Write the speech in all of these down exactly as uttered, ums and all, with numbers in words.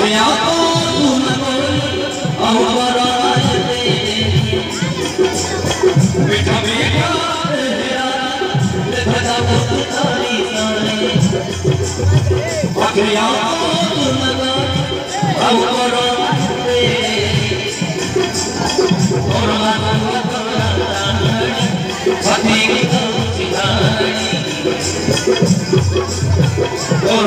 आखिया तो तुम और बराते मीठा मीठा देखा वो तारी तारी आखिया तो तुम और बराते और पति को चितारी और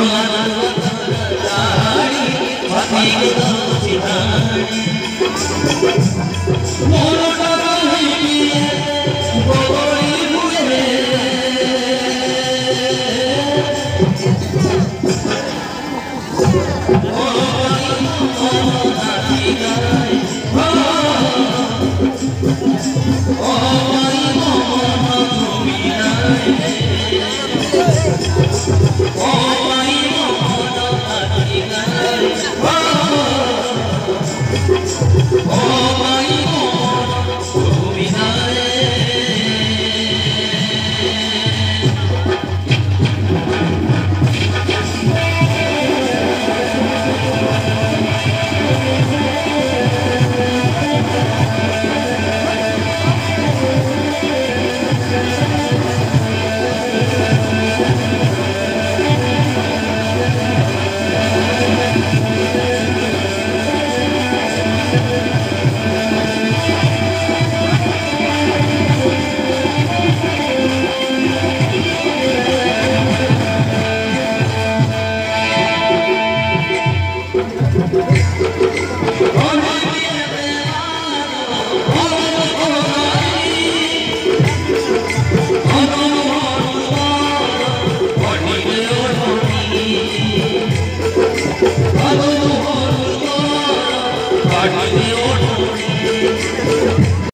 पति को चितारी मोर का नहीं बोली हुए ओ नाची गाए ओ माई मोना झूमी नाए ओ माई मोना नाची गाए ओ माई मोना झूमी नाए I